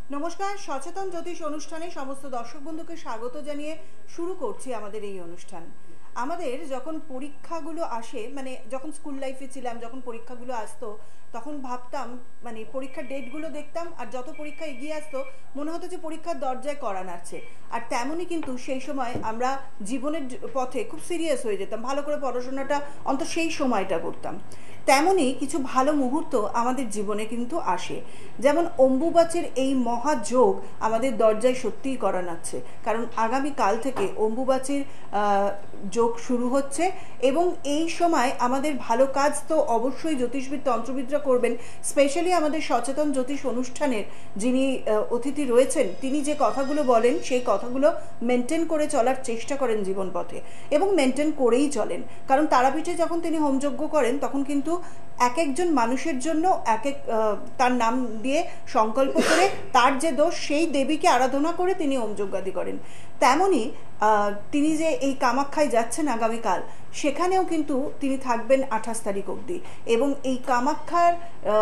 নমস্কার, সচেতন জ্যোতিষ অনুষ্ঠানে সমস্ত দর্শক বন্ধুকে স্বাগত জানিয়ে শুরু করছি আমাদের এই অনুষ্ঠান। আমাদের যখন পরীক্ষাগুলো আসে, মানে যখন স্কুল লাইফে ছিলাম, যখন পরীক্ষাগুলো আসতো তখন ভাবতাম, মানে পরীক্ষার ডেটগুলো দেখতাম আর যত পরীক্ষা এগিয়ে আসতো মনে হতো যে পরীক্ষার দরজায় কড়া নাড়ছে। আর তেমনই কিন্তু সেই সময় আমরা জীবনের পথে খুব সিরিয়াস হয়ে যেতাম, ভালো করে পড়াশোনাটা অন্তত সেই সময়টা করতাম। তেমনই কিছু ভালো মুহূর্ত আমাদের জীবনে কিন্তু আসে, যেমন অম্বুবাচীর এই মহাযোগ আমাদের দরজায় সত্যিই করা নাচ্ছে, কারণ আগামীকাল থেকে অম্বুবাচীর যোগ শুরু হচ্ছে এবং এই সময় আমাদের ভালো কাজ তো অবশ্যই জ্যোতিষবিদ তন্ত্রবিদরা করবেন। স্পেশালি আমাদের সচেতন জ্যোতিষ অনুষ্ঠানের যিনি অতিথি রয়েছেন, তিনি যে কথাগুলো বলেন সেই কথাগুলো মেনটেন করে চলার চেষ্টা করেন জীবন পথে, এবং মেনটেন করেই চলেন। কারণ তারাপীঠে যখন তিনি হোমযজ্ঞ করেন তখন কিন্তু এক একজন মানুষের জন্য এক এক তার নাম দিয়ে সংকল্প করে তার যে দোষ সেই দেবীকে আরাধনা করে তিনি হোমযজ্ঞাদি করেন। তেমনই তিনি যে এই কামাখ্যায় যাচ্ছেন আগামীকাল, সেখানেও কিন্তু তিনি থাকবেন 28 তারিখ অবধি। এবং এই কামাখ্যার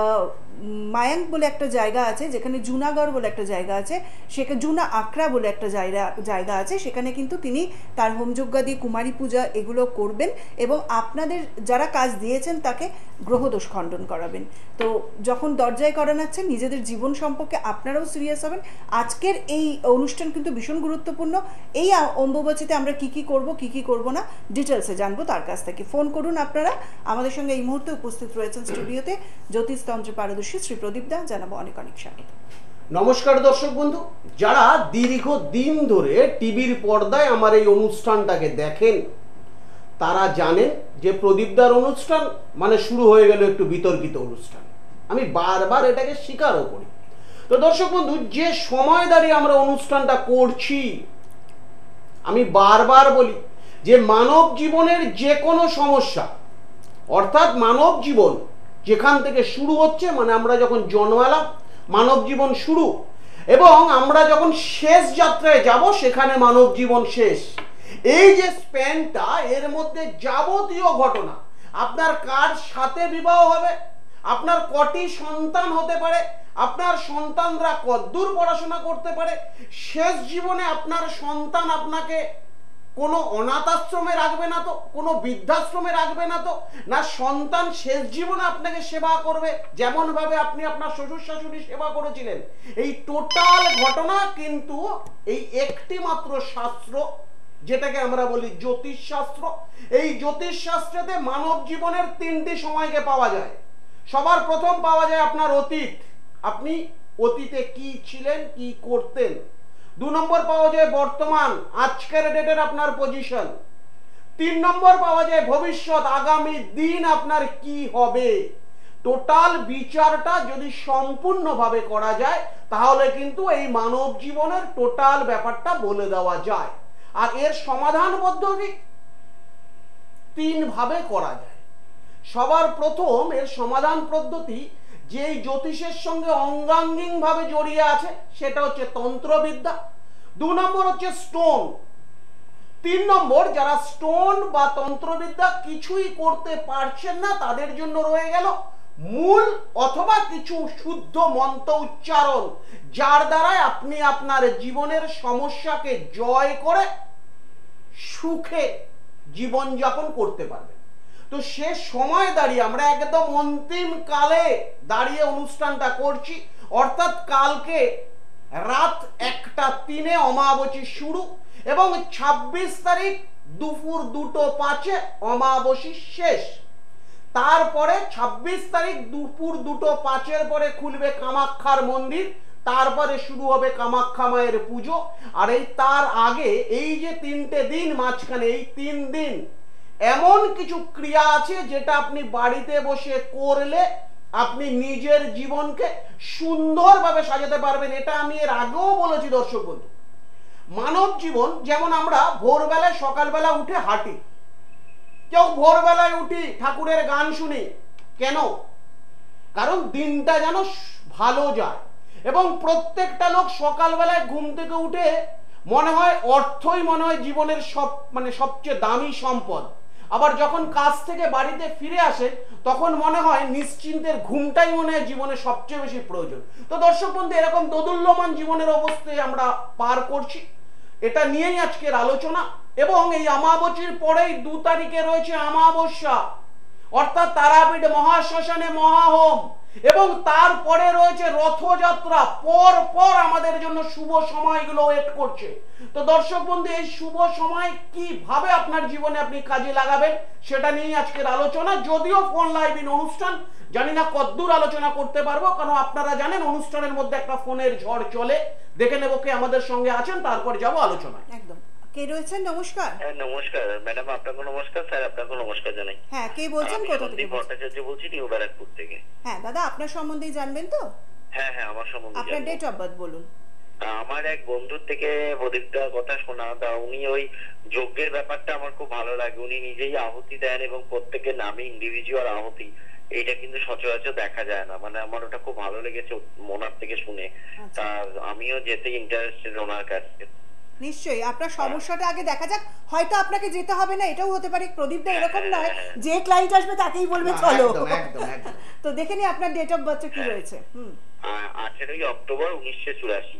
মায়াঙ্ক বলে একটা জায়গা আছে, যেখানে জুনাগড় বলে একটা জায়গা আছে, সেখানে জুনা আখড়া বলে একটা জায়গা আছে, সেখানে কিন্তু তিনি তার হোমযজ্ঞাদি, কুমারী পূজা এগুলো করবেন এবং আপনাদের যারা কাজ দিয়েছেন তাকে গ্রহদোষ খণ্ডন করাবেন। তো যখন দরজায় করা নাচ্ছেন, নিজেদের জীবন সম্পর্কে আপনারাও সিরিয়াস হবেন। আজকের এই অনুষ্ঠান কিন্তু ভীষণ গুরুত্বপূর্ণ। এই অম্বুবাচীতে আমরা কি কি করব, কি কি করব না, ডিটেলসে জানবো তার কাছ থেকে। ফোন করুন আপনারা। আমাদের সঙ্গে এই মুহূর্তে উপস্থিত রয়েছেন স্টুডিওতে জ্যোতিষতন্ত্রে পারদর্শী শ্রী প্রদীপ দা। জানাবো অনেক অনেক স্বাগত। নমস্কার দর্শক বন্ধু, যারা দীর্ঘ দিন ধরে টিভির পর্দায় আমার এই অনুষ্ঠানটাকে দেখেন তারা জানেন যে প্রদীপদার অনুষ্ঠান মানে শুরু হয়ে গেল একটু বিতর্কিত অনুষ্ঠান। আমি বারবার এটাকে স্বীকারও করি। তো দর্শক বন্ধু, যে সময় দাঁড়িয়ে আমরা অনুষ্ঠানটা করছি, আমি বারবার বলি যে মানব জীবনের যে কোনো সমস্যা, অর্থাৎ মানব জীবন যেখান থেকে শুরু হচ্ছে, মানে আমরা যখন জন্মালাম মানব জীবন শুরু, এবং আমরা যখন শেষ যাত্রায় যাব সেখানে মানব জীবন শেষ। এই যে স্প্যানটা, এর মধ্যে যাবতীয় ঘটনা, আপনার কার সাথে বিবাহ হবে, আপনার কটি সন্তান হতে পারে, আপনার সন্তানরা কতদূর পড়াশোনা করতে পারে, শেষ জীবনে আপনার সন্তান আপনাকে কোনো অনাথ আশ্রমে রাখবে না তো, কোনো বৃদ্ধাশ্রমে রাখবে না তো, না সন্তান শেষ জীবনে আপনাকে সেবা করবে যেমন ভাবে আপনি আপনার শ্বশুর শাশুড়ি সেবা করেছিলেন। এই টোটাল ঘটনা কিন্তু এই একটি মাত্র শাস্ত্র, যেটাকে আমরা বলি জ্যোতিষ শাস্ত্র, এই জ্যোতিষ শাস্ত্রেতে মানব জীবনের তিনটি সময়কে পাওয়া যায়। সবার প্রথম পাওয়া যায় আপনার অতীত, আপনি অতীতে কি ছিলেন, কি করতেন। 2 নম্বর পাওয়া যায় বর্তমান, আজকের ডেটের আপনার পজিশন। 3 নম্বর পাওয়া যায় ভবিষ্যৎ, আগামী দিন আপনার কি হবে। টোটাল বিচারটা যদি সম্পূর্ণভাবে করা যায় তাহলে কিন্তু এই মানব জীবনের টোটাল ব্যাপারটা বলে দেওয়া যায়। আর এর সমাধান পদ্ধতি 3 ভাবে করা যায়। সবার প্রথম এর সমাধান পদ্ধতি যে জ্যোতিষের সঙ্গে অঙ্গাঙ্গিক ভাবে জড়িয়ে আছে সেটা হচ্ছে তন্ত্রবিদ্যা। 2 নম্বর হচ্ছে স্টোন। 3 নম্বর, যারা স্টোন বা তন্ত্রবিদ্যা কিছুই করতে পারছেন না তাদের জন্য রয়ে গেল মূল অথবা কিছু শুদ্ধ মন্ত্র উচ্চারণ, যার দ্বারাই আপনি আপনার জীবনের সমস্যাকে জয় করে সুখে জীবনযাপন করতে পারবেন। তো সে সময় দাঁড়িয়ে আমরা একদম অন্তিম কালে দাঁড়িয়ে অনুষ্ঠানটা করছি, অর্থাৎ কালকে রাত 1:03 অমাবস্যা শুরু এবং 26 তারিখ দুপুর 2:05 অমাবস্যা শেষ। তারপরে 26 তারিখ দুপুর 2:05 পরে খুলবে কামাখ্যার মন্দির, তারপরে শুরু হবে কামাখ্যা মায়ের পুজো। আর এই তার আগে এই যে 3টে দিন মাঝখানে, এই 3 দিন এমন কিছু ক্রিয়া আছে যেটা আপনি বাড়িতে বসে করলে আপনি নিজের জীবনকে সুন্দরভাবে সাজাতে পারবেন। এটা আমি এর আগেও বলেছি দর্শক বন্ধু। মানব জীবন যেমন আমরা ভোরবেলায় সকালবেলা উঠে হাঁটি, কেউ ভোরবেলায় উঠি ঠাকুরের গান শুনি, কেন? কারণ দিনটা যেন ভালো যায়। এবং প্রত্যেকটা লোক সকালবেলায় ঘুম থেকে উঠে মনে হয় অর্থই মনে হয় জীবনের সবচেয়ে দামি সম্পদ। আবার যখন কাজ থেকে বাড়িতে ফিরে আসে তখন মনে হয় নিশ্চিন্তের ঘুমটাই মনে হয় জীবনে সবচেয়ে বেশি প্রয়োজন। তো দর্শক বন্ধু, এরকম দোদুল্যমান জীবনের অবস্থায় আমরা পার করছি, এটা নিয়েই আজকের আলোচনা। এবং এই অমাবস্যার পরেই 2 তারিখে রয়েছে অমাবস্যা, অর্থাৎ তারাপীঠ মহাশ্মশানে মহাহোম, এবং তারপরে রয়েছে রথযাত্রা। পর পর আমাদের জন্য শুভ সময়গুলো ওয়েট করছে। তো দর্শক বন্ধু, এই শুভ সময় কিভাবে আপনার জীবনে আপনি কাজে লাগাবেন সেটা নিয়ে আজকের আলোচনা। যদিও ফোন লাইভ ইন অনুষ্ঠান, জানি না কতদূর আলোচনা করতে পারবো, কারণ আপনারা জানেন অনুষ্ঠানের মধ্যে একটা ফোনের ঝড় চলে। দেখে নেব কে আমাদের সঙ্গে আছেন, তারপর যাব আলোচনায়। একদম। কে রয়েছেন? নমস্কার। হ্যাঁ নমস্কার ম্যাডাম, আপনাকে নমস্কার। স্যার আপনাকে নমস্কার জানাই। হ্যাঁ, কে বলছেন? আমি কোথা থেকে সন্দীপ বলছেন? ভট্টাচার্য বলছি, নিউ ব্যারাকপুর থেকে। হ্যাঁ দাদা, আপনার সম্বন্ধেই জানবেন তো? হ্যাঁ হ্যাঁ, আমার সম্বন্ধে আপনার জানবো। ডেট অফ বার্থ বলুন। আমার এক বন্ধুর থেকে প্রদীপটার কথা শোনা, তা উনি ওই যজ্ঞের ব্যাপারটা আমার খুব ভালো লাগে। উনি নিজেই আহুতি দেন এবং প্রত্যেকের নামে ইন্ডিভিজুয়াল আহুতি, এইটা কিন্তু সচরাচর দেখা যায় না। মানে আমার ওটা খুব ভালো লেগেছে ওনার থেকে শুনে। আচ্ছা। তা আমিও যেতে ইন্টারেস্টেড ওনার কাছে। নিশ্চয়ই, আপনার সমস্যাটা আগে দেখা যাক। হয়তো আপনাকে যেতে হবে না, এটাও হতে পারে। প্রদীপদা এরকম নয় যে ক্লায়েন্ট আসবে তাকেই বলবে চলো। একদম একদম একদম। তো দেখে নি আপনার ডেট অফ বার্থ কি রয়েছে। 18 অক্টোবর 1984।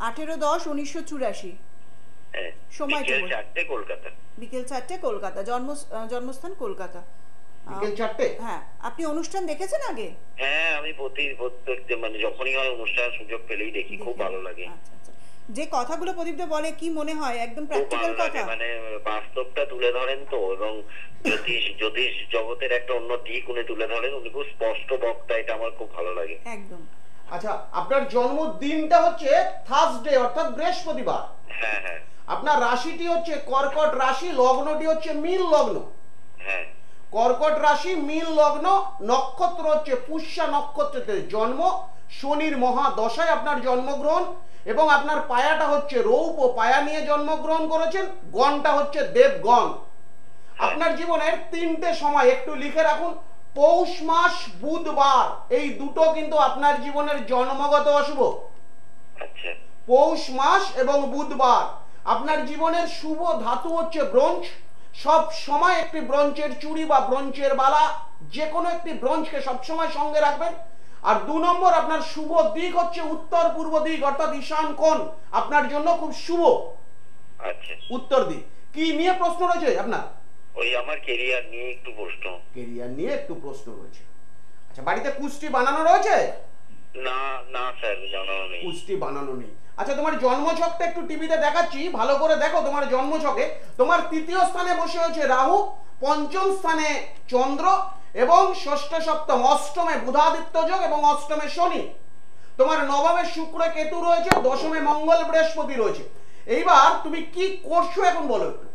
18-10-1984। হ্যাঁ, সময়টা বিকেল বলুন। 4টে, কলকাতা। বিকেল 4টে, কলকাতা। জন্মস্থান কলকাতা। বিকেল 4টে। হ্যাঁ, আপনি অনুষ্ঠান দেখেছেন আগে? হ্যাঁ, আমি প্রত্যেক মানে যখনই হয় অনুষ্ঠান সুযোগ পেলেই দেখি, খুব ভালো লাগে। আচ্ছা আচ্ছা। যে কথাগুলো প্রদীপদা বলে কি মনে হয় একদম খুব প্র্যাকটিক্যাল ভালো লাগে, কথা? মানে বাস্তবটা তুলে ধরেন তো, এবং জ্যোতিষ জগতের একটা অন্য দিক উনি তুলে ধরেন। উনি খুব স্পষ্ট বক্তা, এটা আমার খুব ভালো লাগে। একদম। আচ্ছা, আপনার জন্মদিনটা হচ্ছে থার্সডে, অর্থাৎ বৃহস্পতিবার। হ্যাঁ হ্যাঁ আপনার রাশিটি হচ্ছে কর্কট রাশি, লগ্নটি হচ্ছে মীন লগ্ন। হ্যাঁ কর্কট রাশি, মীন লগ্ন, নক্ষত্র হচ্ছে পুষ্যা নক্ষত্রের জন্ম, শনির মহাদশায় আপনার জন্মগ্রহণ, এবং আপনার পায়াটা হচ্ছে রৌপ পায়া নিয়ে জন্মগ্রহণ করেছেন। গণটা হচ্ছে দেবগণ। আপনার জীবনের 3টে সময় একটু লিখে রাখুন। পৌষ মাস, বুধবার, এই দুটো কিন্তু আপনার জীবনের জন্মগত অশুভ। আচ্ছা পৌষ মাস এবং বুধবার। আপনার জীবনের শুভ ধাতু হচ্ছে ব্রোঞ্জ। সব সময় একটি ব্রোঞ্জের চুড়ি বা ব্রোঞ্জের বালা, যে কোনো একটি ব্রোঞ্জকে সবসময় সঙ্গে রাখবেন। আর 2 নম্বর, আপনার শুভ দিক হচ্ছে উত্তর পূর্ব দিক, অর্থাৎ ঈশান কোণ আপনার জন্য খুব শুভ। আচ্ছা, উত্তর দিক। কি নিয়ে প্রশ্ন রয়েছে আপনার? ওই আমার কেরিয়ার নিয়ে একটু প্রশ্ন। কেরিয়ার নিয়ে একটু প্রশ্ন রয়েছে। আচ্ছা, বাড়িতে কুষ্টি বানানো রয়েছে? না না স্যার, জানানো নেই। কুষ্টি বানানো নেই। আচ্ছা, তোমার জন্মছকটা একটু টিভিতে দেখাচ্ছি, ভালো করে দেখো। তোমার জন্মছকে তোমার 3য় স্থানে বসে হয়েছে রাহু, 5ম স্থানে চন্দ্র, এবং 6ষ্ঠ, 7ম, 8মে বুধাদিত্য যোগ, এবং 8মে শনি। তোমার 9মে শুক্র কেতু রয়েছে, 10মে মঙ্গল বৃহস্পতি রয়েছে। এইবার তুমি কি করছো এখন বলো একটু।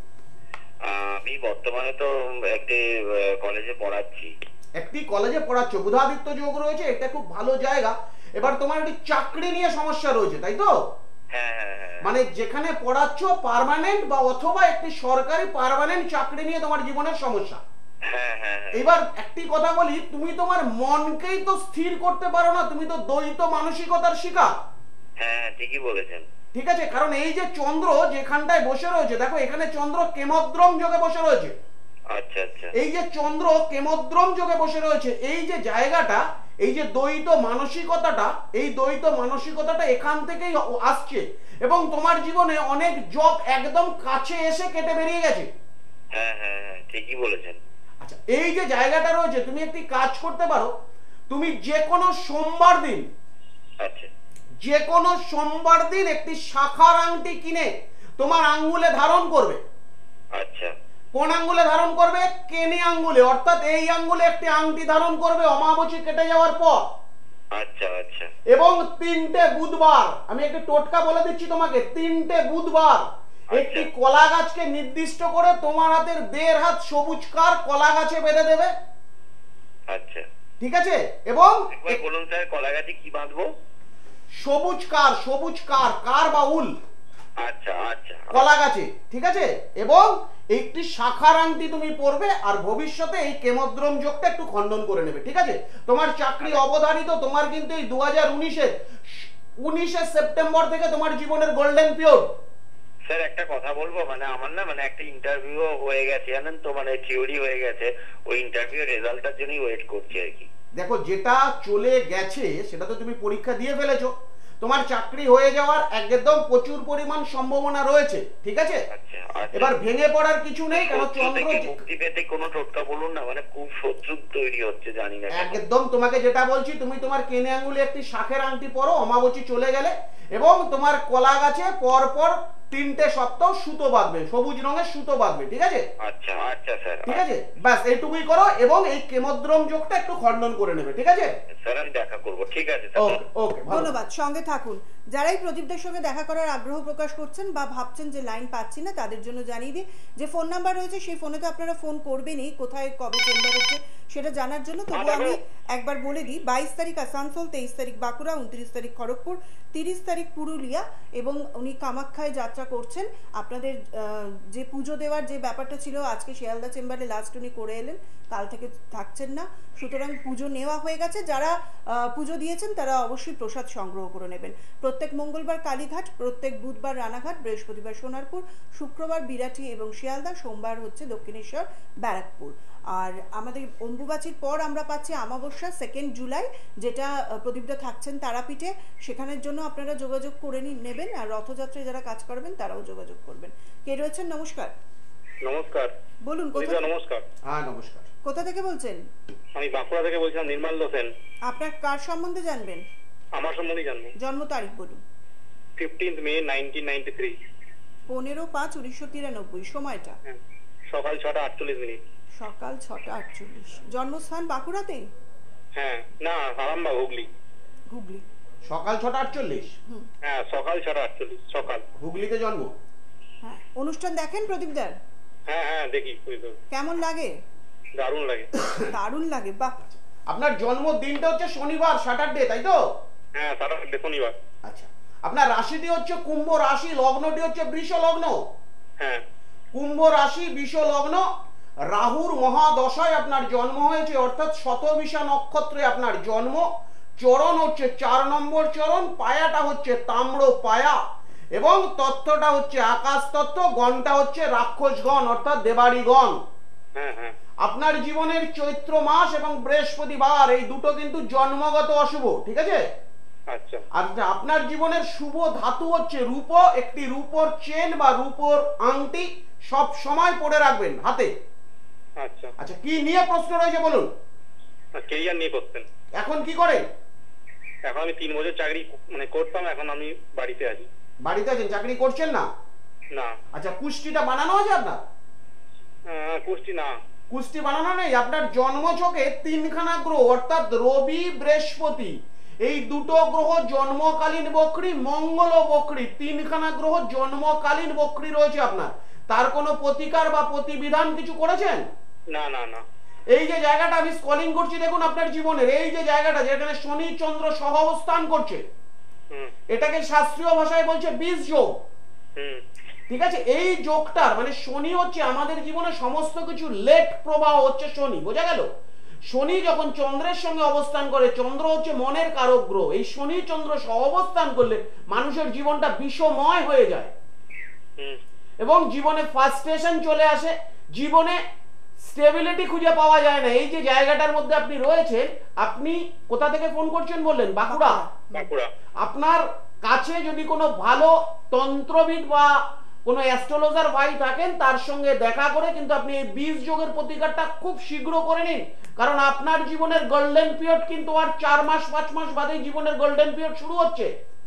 আমি বর্তমানে তো একটি কলেজে পড়াচ্ছি। একটি কলেজে পড়াচ্ছ, বুধাদিত্য যোগ রয়েছে, এটা খুব ভালো জায়গা। এবার তোমার একটি চাকরি নিয়ে সমস্যা রয়েছে, তাই তো? হ্যাঁ হ্যাঁ হ্যাঁ। মানে যেখানে পড়াচ্ছ পার্মানেন্ট বা অথবা একটি সরকারি পার্মানেন্ট চাকরি নিয়ে তোমার জীবনের সমস্যা। হ্যাঁ হ্যাঁ হ্যাঁ। এবার একটি কথা বলি, তুমি তোমার মনকেই তো স্থির করতে পারো না, তুমি তো দ্বৈত মানসিকতার শিকার। হ্যাঁ ঠিকই বলেছেন। ঠিক আছে, কারণ এই যে চন্দ্র যেখানটায় বসে রয়েছে, দেখো এখানে চন্দ্র কেমদ্রম যোগে বসে রয়েছে। আচ্ছা আচ্ছা। এই যে চন্দ্র কেমদ্রম যোগে বসে রয়েছে, এই যে জায়গাটা, এই যে দ্বৈত মানসিকতাটা, এই দ্বৈত মানসিকতাটা এখান থেকেই আসছে, এবং তোমার জীবনে অনেক জব একদম কাছে এসে কেটে বেরিয়ে গেছে। হ্যাঁ হ্যাঁ হ্যাঁ ঠিকই বলেছেন। আচ্ছা, এই যে জায়গাটা রয়েছে, তুমি একটি কাজ করতে পারো। তুমি যে কোনো সোমবার দিন, আচ্ছা যে কোনো সোমবার দিন একটি শাখার আংটি কিনে তোমার আঙ্গুলে ধারণ করবে। আচ্ছা। কোন আঙ্গুলে ধারণ করবে? কেনে আঙ্গুলে, অর্থাৎ এই আঙ্গুলে একটি আংটি ধারণ করবে অমাবস্যা কেটে যাওয়ার পর। আচ্ছা আচ্ছা। এবং 3টে বুধবার, আমি একটি টোটকা বলে দিচ্ছি তোমাকে, 3টে বুধবার একটি কলা গাছকে নির্দিষ্ট করে তোমার হাতের 1.5 হাত সবুজ কার কলা গাছে বেঁধে দেবে। আচ্ছা ঠিক আছে? এবং একবার বলুন স্যার, কলা গাছে কি বাঁধবো? সবুজ কার, সবুজ কার, কার বা উল আচ্ছা আচ্ছা। কলা গাছে। ঠিক আছে? এবং একটি শাখার আংটি তুমি পরবে, আর ভবিষ্যতে এই কেমদ্রম যোগটা একটু খণ্ডন করে নেবে। ঠিক আছে? তোমার চাকরি অবধারিত। তোমার কিন্তু এই 2019-19 সেপ্টেম্বর থেকে তোমার জীবনের গোল্ডেন পিরিয়ড। স্যার একটা কথা বলবো, মানে আমার না মানে একটা ইন্টারভিউ হয়ে গেছে জানেন তো, মানে থিওরি হয়ে গেছে, ওই ইন্টারভিউ রেজাল্টটার জন্যই ওয়েট করছি আর কি। দেখো, যেটা চলে গেছে সেটা তো তুমি পরীক্ষা দিয়ে ফেলেছো, তোমার চাকরি হয়ে যাওয়ার একদম প্রচুর পরিমাণ সম্ভাবনা রয়েছে, ঠিক আছে? আচ্ছা আচ্ছা। এবার ভেঙে পড়ার কিছু নেই, কারণ শত্রু চন্দ্র থেকে মুক্তি পেতে কোনো টোটকা বলুন না, মানে খুব শত্রু তৈরি হচ্ছে জানি না কেন। একদম তোমাকে যেটা বলছি, তুমি তোমার কেনে আঙ্গুলে একটি শাখের আংটি পরো, অমাবস্যা চলে গেলে, এবং তোমার কলা গাছে পর পর 3টে সপ্তাহ সুতো বাঁধবে, সবুজ রঙের সুতো বাঁধবে, ঠিক আছে? আচ্ছা আচ্ছা স্যার। ঠিক আছে, ব্যাস এইটুকুই করো, এবং এই কেমদ্রম যোগটা একটু খণ্ডন করে নেবে, ঠিক আছে? স্যার আমি দেখা করবো, ঠিক আছে স্যার। ওকে ওকে, ভালো। ধন্যবাদ, সঙ্গে থাকুন। যারাই প্রদীপদের সঙ্গে দেখা করার আগ্রহ প্রকাশ করছেন বা ভাবছেন যে লাইন পাচ্ছি না, তাদের জন্য জানিয়ে দিই যে ফোন নাম্বার রয়েছে, সেই ফোনে তো আপনারা ফোন করবেনই, কোথায় কবে চেম্বার হচ্ছে সেটা জানার জন্য। তবু আমি একবার বলে দিই, 22 তারিখ আসানসোল, 23 তারিখ বাঁকুড়া, 29 তারিখ খড়গপুর, 30 তারিখ পুরুলিয়া, এবং উনি কামাখ্যায় যাত্রা করছেন। আপনাদের যে পুজো দেওয়ার যে ব্যাপারটা ছিল, আজকে শিয়ালদা চেম্বারে লাস্ট উনি করে এলেন, কাল থেকে থাকছেন না, সুতরাং পুজো নেওয়া হয়ে গেছে। যারা পুজো দিয়েছেন তারা অবশ্যই প্রসাদ সংগ্রহ করে নেবেন। প্রত্যেক মঙ্গলবার কালীঘাট, প্রত্যেক বুধবার রানাঘাট, বৃহস্পতিবার সোনারপুর, শুক্রবার বিরাটি এবং শিয়ালদা, সোমবার হচ্ছে দক্ষিণেশ্বর, ব্যারাকপুর। আর আমাদের অম্বুবাচীর পর আমরা পাচ্ছি আমাবস্যা 2 জুলাই, যেটা প্রদীপদা থাকছেন তারাপীঠে, সেখানের জন্য আপনারা যোগাযোগ করে নেবেন। আর রথযাত্রায় যারা কাজ করবেন তারাও যোগাযোগ করবেন। কে রয়েছেন? নমস্কার। নমস্কার। বলুন, নমস্কার। হ্যাঁ নমস্কার। কোথা থেকে বলছেন? আমি বাঁকুড়া থেকে বলছিলাম, নির্মল হোসেন। আপনার কার সম্বন্ধে জানবেন? আমার সম্বন্ধে জানবো। জন্ম তারিখ বলুন। 15th May 1993। 15/5/1993। সময়টা? সকাল 6:48। সকাল 6:48। জন্মস্থান বাঁকুড়াতেই? হ্যাঁ, না আরামবাগ, হুগলি। হুগলি। সকাল 6:48? হ্যাঁ, সকাল 6:48 সকাল। হুগলিতে জন্ম? হ্যাঁ। অনুষ্ঠান দেখেন প্রদীপদার? হ্যাঁ হ্যাঁ দেখি। কেমন লাগে? দারুণ লাগে। দারুণ লাগে, বাহ। আপনার জন্মদিনটা হচ্ছে শনিবার, স্যাটারডে, তাই তো? হ্যাঁ, স্যাটারডে, শনিবার। আচ্ছা, আপনার রাশিটি হচ্ছে কুম্ভ রাশি, লগ্নটি হচ্ছে বৃষ লগ্ন। হ্যাঁ। কুম্ভ রাশি, বৃষ লগ্ন, রাহুর মহাদশায় আপনার জন্ম হয়েছে, অর্থাৎ শতবিশা নক্ষত্রে আপনার জন্ম। চরণ হচ্ছে 4 নম্বর চরণ, পায়াটা হচ্ছে তাম্র পায়া, এবং তত্ত্বটা হচ্ছে আকাশ তত্ত্ব, গণটা হচ্ছে রাক্ষসগণ অর্থাৎ দেবাড়িগণ। হ্যাঁ হ্যাঁ। আপনার জীবনের চৈত্র মাস এবং বৃহস্পতিবার, এই দুটো কিন্তু জন্মগত অশুভ, ঠিক আছে? আচ্ছা। আর আপনার জীবনের শুভ ধাতু হচ্ছে রূপ, একটি রূপোর চেন বা রূপোর আংটি সব সময় পরে রাখবেন হাতে। আচ্ছা আচ্ছা, কি নিয়ে প্রশ্ন রয়েছে বলুন? কেরিয়ার নিয়ে করতেন। এখন কি করেন? এখন আমি 3 বছর চাকরি মানে করতাম, এখন আমি বাড়িতে আছি। বাড়িতে আছেন, চাকরি করছেন না? না। আচ্ছা, কুষ্টিটা বানানো আছে আপনার? কুষ্টি না। কুষ্টি বানানো নেই। আপনার জন্মছকে 3খানা গ্রহ, অর্থাৎ রবি বৃহস্পতি, এই দুটো গ্রহ জন্মকালীন বক্রী, মঙ্গল বক্রী, 3খানা গ্রহ জন্মকালীন বক্রী রয়েছে আপনার। তার কোনো প্রতিকার বা প্রতিবিধান কিছু করেছেন? না না না। এই যে জায়গাটা আমি স্কলিং করছি দেখুন আপনার জীবনের, এই যে জায়গাটা যেখানে শনি চন্দ্র সহ অবস্থান করছে, এটাকে শাস্ত্রীয় ভাষায় বলছে বীজ যোগ, ঠিক আছে? এই যোগটার মানে শনি হচ্ছে আমাদের জীবনে সমস্ত কিছু লেট প্রবাহ হচ্ছে শনি, বোঝা গেল? শনি যখন চন্দ্রের সঙ্গে অবস্থান করে, চন্দ্র হচ্ছে মনের কারক গ্রহ, এই শনি চন্দ্র সহ অবস্থান করলে মানুষের জীবনটা বিষময় হয়ে যায়, এবং জীবনে ফ্রাস্ট্রেশন চলে আসে, জীবনে স্টেবিলিটি খুঁজে পাওয়া যায় না। এই যে জায়গাটার মধ্যে আপনি রয়েছেন, আপনি কোথা থেকে ফোন করছেন বললেন? বাঁকুড়া। বাঁকুড়া। আপনার কাছে যদি কোনো ভালো তন্ত্রবিদ বা কোনো অ্যাস্ট্রোলজার ভাই থাকেন, তার সঙ্গে দেখা করে কিন্তু আপনি এই বীজ যোগের প্রতিকারটা খুব শীঘ্র করে নিন, কারণ আপনার জীবনের গোল্ডেন পিরিয়ড কিন্তু আর 4 মাস 5 মাস বাদেই জীবনের গোল্ডেন পিরিয়ড শুরু হচ্ছে।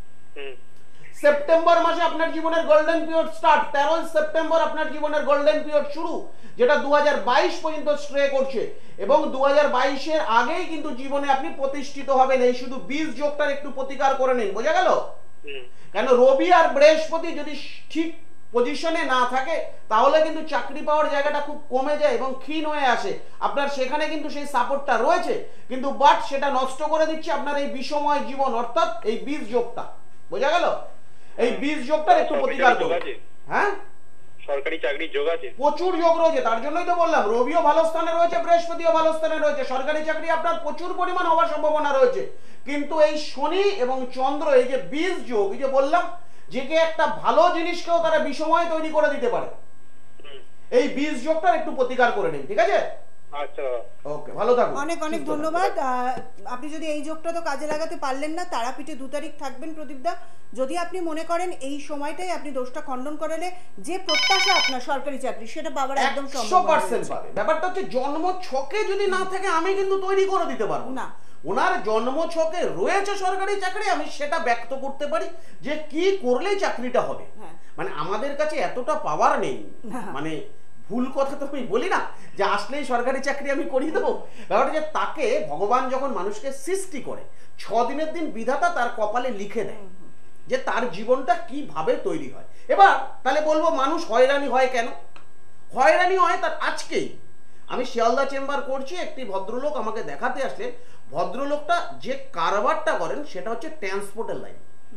সেপ্টেম্বর মাসে আপনার জীবনের গোল্ডেন পিরিয়ড স্টার্ট, 13 সেপ্টেম্বর আপনার জীবনের গোল্ডেন পিরিয়ড শুরু, যেটা 2022 পর্যন্ত স্ট্রে করছে, এবং 2022 আগেই কিন্তু জীবনে আপনি প্রতিষ্ঠিত হবেন। এই শুধু বীজ যোগটার একটু প্রতিকার করে নিন, বোঝা গেল? কেন রবি আর বৃহস্পতি যদি ঠিক পজিশনে না থাকে, তাহলে কিন্তু চাকরি পাওয়ার জায়গাটা খুব কমে যায় এবং ক্ষীণ হয়ে আসে। আপনার সেখানে কিন্তু সেই সাপোর্টটা রয়েছে, কিন্তু বাট সেটা নষ্ট করে দিচ্ছে আপনার এই বিষময় জীবন, অর্থাৎ এই বীজ যোগটা, বোঝা গেল? এই বীজ যোগটার একটু প্রতিকার করুন। হ্যাঁ, সরকারি চাকরির যোগ আছে, প্রচুর যোগ রয়েছে, তার জন্যই তো বললাম রবিও ভালো স্থানে রয়েছে, বৃহস্পতিও ভালো স্থানে রয়েছে, সরকারি চাকরি আপনার প্রচুর পরিমাণ হওয়ার সম্ভাবনা রয়েছে। কিন্তু এই শনি এবং চন্দ্র, এই যে বীজ যোগ, এই যে বললাম যে কে একটা ভালো জিনিসকেও তারা বিষময় তৈরি করে দিতে পারে। এই বীজ যোগটার একটু প্রতিকার করে নিন, ঠিক আছে? আচ্ছা, ওকে, ভালো থাকুন। অনেক অনেক ধন্যবাদ। আপনি যদি এই যোগটা তো কাজে লাগাতে পারলেন না, তারাপীঠে 2 তারিখ থাকবেন প্রদীপদা। যদি আপনি মনে করেন এই সময়টাই আপনি দোষটা খণ্ডন করালে যে প্রত্যাশা আপনার সরকারি চাকরি সেটা পাওয়ার একদম সম্ভব 100% পাবে। ব্যাপারটা হচ্ছে জন্ম ছকে যদি না থাকে আমি কিন্তু তৈরি করে দিতে পারবো না। ওনার জন্ম ছকে রয়েছে সরকারি চাকরি, আমি সেটা ব্যক্ত করতে পারি যে কি করলেই চাকরিটা হবে। মানে আমাদের কাছে এতটা পাওয়ার নেই, মানে ভুল কথা তো আমি বলি না যে আসলেই সরকারি চাকরি আমি করিয়ে দেবো। ব্যাপারটা যে তাকে ভগবান যখন মানুষকে সৃষ্টি করে 6 দিনের দিন বিধাতা তার কপালে লিখে দেয় যে তার জীবনটা কিভাবে তৈরি হয়। এবার তাহলে বলবো মানুষ হয়রানি হয় কেন? হয়রানি হয় তার আজকেই আমি শিয়ালদা চেম্বার করছি, একটি ভদ্রলোক আমাকে দেখাতে আসলে, ভদ্রলোকটা যে কারবারটা করেন সেটা হচ্ছে ট্রান্সপোর্টের লাইন।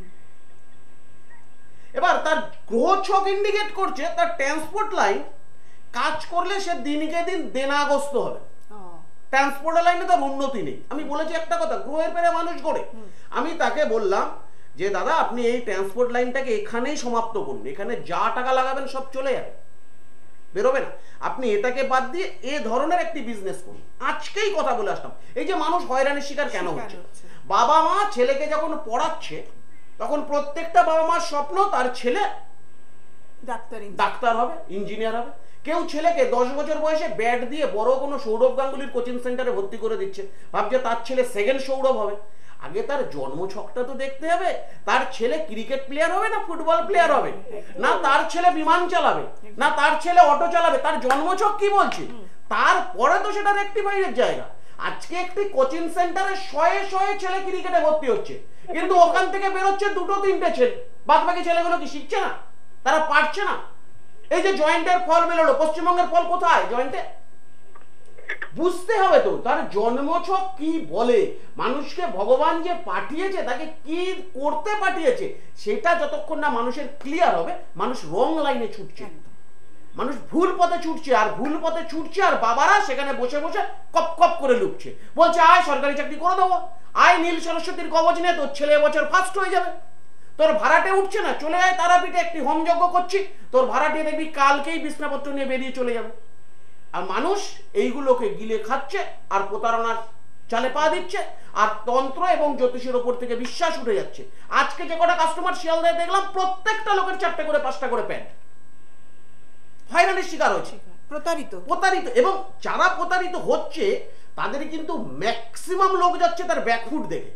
এবার তার গ্রহ ছক ইন্ডিকেট করছে তার ট্রান্সপোর্ট লাইন কাজ করলে সে দিনকে দিন দেনাগ্রস্ত হবে। ট্রান্সপোর্টের লাইনে তার উন্নতি নেই। আমি বলেছি একটা কথা, গ্রহের পেরে মানুষ গড়ে। আমি তাকে বললাম যে দাদা আপনি এই ট্রান্সপোর্ট লাইনটাকে এখানেই সমাপ্ত করুন, এখানে যা টাকা লাগাবেন সব চলে যাবে, বেরোবে না। আপনি এটাকে বাদ দিয়ে এ ধরনের একটি বিজনেস করুন। আজকেই কথা বলে আসলাম, এই যে মানুষ হয়রানির শিকার কেন হচ্ছে। বাবা মা ছেলেকে যখন পড়াচ্ছে তখন প্রত্যেকটা বাবা মার স্বপ্ন তার ছেলে ডাক্তার হবে, ইঞ্জিনিয়ার হবে। কেউ ছেলেকে 10 বছর বয়সে ব্যাট দিয়ে বড় কোনো সৌরভ গাঙ্গুলির কোচিং সেন্টারে ভর্তি করে দিচ্ছে, ভাবছে তার ছেলে সেকেন্ড সৌরভ হবে। আগে তার জন্ম ছকটা তো দেখতে হবে, তার ছেলে ক্রিকেট প্লেয়ার হবে না ফুটবল প্লেয়ার হবে, না তার ছেলে বিমান চালাবে, না তার ছেলে অটো চালাবে, তার জন্ম ছক কি বলছে, তারপরে তো সেটা রেকটিফাইয়ের জায়গা। আজকে একটি কোচিং সেন্টারে 100 ছেলে ক্রিকেটে ভর্তি হচ্ছে, কিন্তু ওখান থেকে বেরোচ্ছে 2-3টে ছেলে, বাদ বাকি ছেলেগুলো কি শিখছে না? তারা পারছে না। এই যে জয়েন্টের ফল বেরোলো, পশ্চিমবঙ্গের ফল কোথায়? জয়েন্টে। বুঝতে হবে তো তার জন্মছক কি বলে, মানুষকে ভগবান যে পাঠিয়েছে তাকে কি করতে পাঠিয়েছে সেটা যতক্ষণ না মানুষের ক্লিয়ার হবে, মানুষ রং লাইনে ছুটছে, মানুষ ভুল পথে ছুটছে, আর ভুল পথে ছুটছে, আর বাবারা সেখানে বসে বসে কপ কপ করে লুকছে, বলছে আয় সরকারি চাকরি করে দেবো, আয় নীল সরস্বতীর কবচ নিয়ে তোর ছেলে এবছর ফার্স্ট হয়ে যাবে, তোর ভাড়াটে উঠছে না, চলে আয় তারাপীঠে একটি হোমযজ্ঞ করছি, তোর ভাড়াটে দেখবি কালকেই বিছনাপত্র নিয়ে বেরিয়ে চলে যাবে। আর মানুষ এইগুলোকে গিলে খাচ্ছে আর প্রতারণার চালে পা দিচ্ছে, আর তন্ত্র এবং জ্যোতিষের ওপর থেকে বিশ্বাস উঠে যাচ্ছে। আজকে যে কটা কাস্টমার শিয়ালদায় দেখলাম প্রত্যেকটা লোকের 4টে করে 5টা করে প্যান্ট, হয়রানির শিকার হয়েছে, প্রতারিত। এবং যারা প্রতারিত হচ্ছে তাদের কিন্তু ম্যাক্সিমাম লোক যাচ্ছে তার ব্যাকফুট দেখে।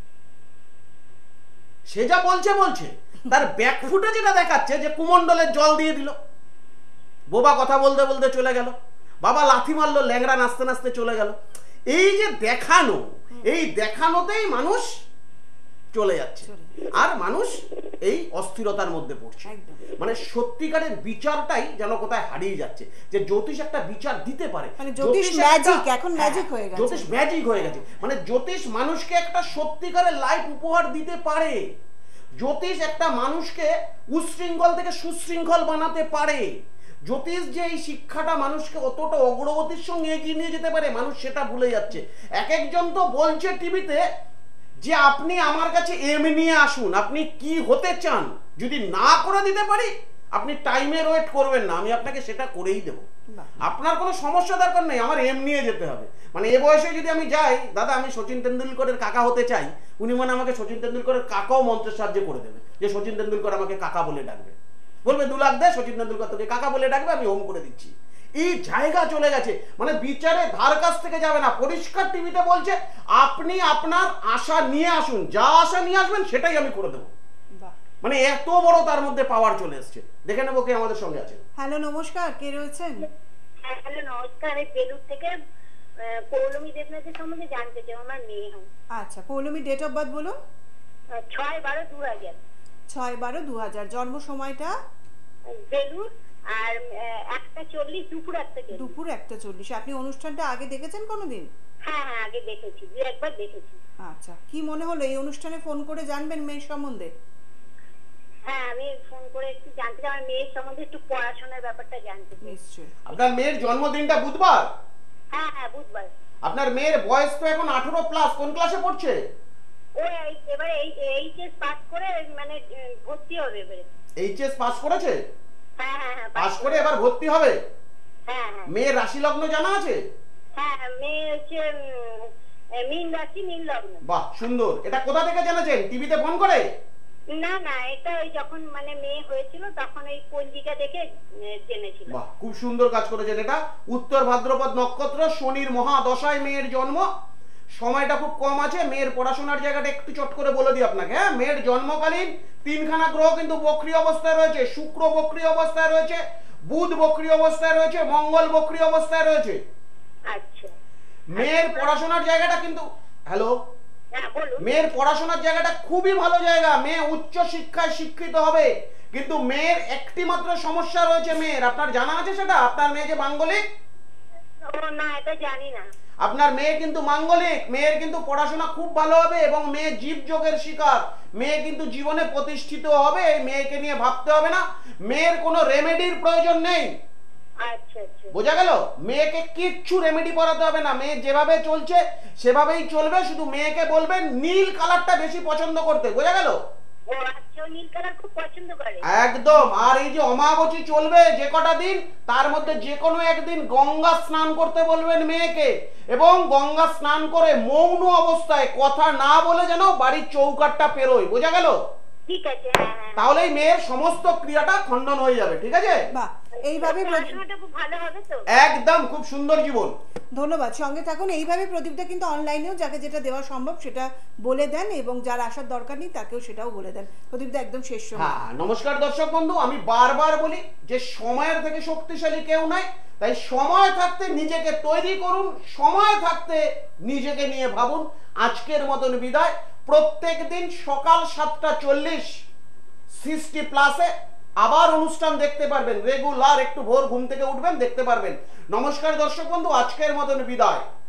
সে যা বলছে তার ব্যাকফুটে যেটা দেখাচ্ছে যে কুমন্ডলের জল দিয়ে দিল, বোবা কথা বলতে বলতে চলে গেল, বাবা লাথি মারলো, ল্যাংড়া নাচতে নাচতে চলে গেল। এই যে দেখানো, এই দেখানোতেই মানুষ চলে যাচ্ছে, আর মানুষ এই অস্থিরতার মধ্যে পড়ছে। মানে সত্যিকারের বিচারটাই যেন কোথায় হারিয়ে যাচ্ছে, যে জ্যোতিষ একটা বিচার দিতে পারে, জ্যোতিষ ম্যাজিক হয়ে গেছে। মানে জ্যোতিষ মানুষকে একটা সত্যিকারের লাইফ উপহার দিতে পারে, জ্যোতিষ একটা মানুষকে উশৃঙ্খল থেকে সুশৃঙ্খল বানাতে পারে, জ্যোতিষ যে এই শিক্ষাটা মানুষকে অতটা অগ্রগতির সঙ্গে এগিয়ে নিয়ে যেতে পারে, মানুষ সেটা ভুলে যাচ্ছে। এক একজন তো বলছে টিভিতে যে আপনি আমার কাছে এম নিয়ে আসুন, আপনি কি হতে চান, যদি না করে দিতে পারি আপনি টাইমের ওয়েট করবেন না, আমি আপনাকে সেটা করেই দেবো। আপনার কোনো সমস্যা দরকার নেই, আমার এম নিয়ে যেতে হবে। মানে এ বয়সে যদি আমি যাই, দাদা আমি সচিন তেন্ডুলকরের কাকা হতে চাই, উনি মানে আমাকে সচিন তেন্ডুলকরের কাকাও মন্ত্রের সাহায্যে করে দেবে, যে সচিন তেন্ডুলকর আমাকে কাকা বলে ডাকবে, বলবে 2 লাখ দে, সচিন তেন্ডুলকর তোকে কাকা বলে ডাকবে, আমি হোম করে দিচ্ছি। এই জায়গা চলে গেছে, মানে বিচারে ধার কাছ থেকে যাবে না। পরিষ্কার টিভিতে বলছে আপনি আপনার আশা নিয়ে আসুন, যা আশা নিয়ে আসবেন সেটাই আমি করে দেবো। মানে এত বড় তার মধ্যে পাওয়ার চলে এসছে। দেখে নেবো কে আমাদের সঙ্গে আছে। হ্যালো নমস্কার, কে রয়েছেন? হ্যালো নমস্কার, আমি বেলুর থেকে পৌলমী দেবনাথের সম্বন্ধে জানতে চাই, আমার মেয়ে হয়। আচ্ছা, পৌলমী ডেট অফ বার্থ বলুন। 6/12/2000। 6/12/2000। জন্ম সময়টা? বেলুর, আর 1:40 দুপুর 1:40। দুপুর 1:40। আপনি অনুষ্ঠানটা আগে দেখেছেন কোনোদিন? হ্যাঁ হ্যাঁ, আগে দেখেছি, 2-1বার দেখেছি। আচ্ছা, কি মনে হলো এই অনুষ্ঠানে ফোন করে জানবেন মেয়ের সম্বন্ধে? হ্যাঁ, আমি ফোন করে একটু জানতে চাই, আমার মেয়ের সম্বন্ধে একটু পড়াশোনার ব্যাপারটা জানতে চাই। নিশ্চয়ই। আপনার মেয়ের জন্মদিনটা বুধবার? হ্যাঁ হ্যাঁ, বুধবার। আপনার মেয়ের বয়স তো এখন 18+, কোন ক্লাসে পড়ছে? ও এবারে এইচএস পাস করে মানে ভর্তি হবে এবারে। এইচএস পাস করেছে, হ্যাঁ হ্যাঁ হ্যাঁ পাস করে এবার ভর্তি হবে। হ্যাঁ হ্যাঁ মেয়ের রাশি লগ্ন জানা আছে? হ্যাঁ মেয়ে হচ্ছে মীন রাশি মীন লগ্ন। বাহ সুন্দর। এটা কোথা থেকে জেনেছেন? টিভিতে ফোন করে? না না, এটা ওই যখন মানে মেয়ে হয়েছিল তখন এই পঞ্জিকা দেখে জেনেছিল। বাহ খুব সুন্দর কাজ করেছেন। এটা উত্তর ভাদ্রপদ নক্ষত্র, শনির মহাদশায় মেয়ের জন্ম। সময়টা খুব কম আছে। মেয়ের পড়াশোনার জায়গাটা একটু চট করে বলে দিই আপনাকে। হ্যাঁ, মেয়ের জন্মকালীন তিনখানা গ্রহ কিন্তু বক্রী অবস্থায় রয়েছে। শুক্র বক্রী অবস্থায় রয়েছে, বুধ বক্রী অবস্থায় রয়েছে, মঙ্গল বক্রী অবস্থায় রয়েছে। আচ্ছা মেয়ের পড়াশোনার জায়গাটা কিন্তু, হ্যালো, হ্যাঁ বলুন। মেয়ের পড়াশোনার জায়গাটা খুবই ভালো জায়গা। মেয়ে উচ্চ শিক্ষায় শিক্ষিত হবে, কিন্তু মেয়ের একটি মাত্র সমস্যা রয়েছে মেয়ের। আপনার জানা আছে সেটা? আপনার মেয়ে যে মাঙ্গলিক, ও না, এটা জানি না। আপনার মেয়ে কিন্তু মাঙ্গলিক। মেয়ের কিন্তু পড়াশোনা খুব ভালো হবে এবং মেয়ে জীবযোগের শিকার। মেয়ে কিন্তু জীবনে প্রতিষ্ঠিত হবে। এই মেয়েকে নিয়ে ভাবতে হবে না। মেয়ের কোনো রেমেডির প্রয়োজন নেই। আচ্ছা আচ্ছা বোঝা গেল? মেয়েকে কিচ্ছু রেমেডি করাতে হবে না। মেয়ে যেভাবে চলছে সেভাবেই চলবে। শুধু মেয়েকে বলবেন নীল কালারটা বেশি পছন্দ করতে। বোঝা গেল? ও আচ্ছা, ও নীল কালার খুব পছন্দ করে। একদম। আর এই যে অমাবস্যা চলবে যে কটা দিন, তার মধ্যে যে কোনো একদিন গঙ্গা স্নান করতে বলবেন মেয়েকে, এবং গঙ্গা স্নান করে মৌন অবস্থায় কথা না বলে যেন বাড়ির চৌকাঠটা পেরোয়। বোঝা গেল? ঠিক আছে হ্যাঁ হ্যাঁ। তাহলেই মেয়ের সমস্ত ক্রিয়াটা খণ্ডন হয়ে যাবে। ঠিক আছে? বাহ, এইভাবে পড়াশোনাটা খুব ভালো হবে তো? একদম খুব সুন্দর জীবন। ধন্যবাদ, সঙ্গে থাকুন। এইভাবে প্রদীপদা কিন্তু অনলাইনেও যাকে যেটা দেওয়া সম্ভব সেটা বলে দেন, এবং যার আসার দরকার নেই তাকেও সেটাও বলে দেন। প্রদীপদা একদম শেষ সময়। হ্যাঁ, নমস্কার দর্শক বন্ধু। আমি বারবার বলি যে সময়ের থেকে শক্তিশালী কেউ নাই। তাই সময় থাকতে নিজেকে তৈরি করুন, সময় থাকতে নিজেকে নিয়ে ভাবুন। আজকের মতন বিদায়। প্রত্যেক দিন সকাল 7:40 60+ আবার অনুষ্ঠান দেখতে পারবেন। রেগুলার একটু ভোর ঘুম থেকে উঠবেন, দেখতে পারবেন। নমস্কার দর্শক বন্ধু, আজকের মতন বিদায়।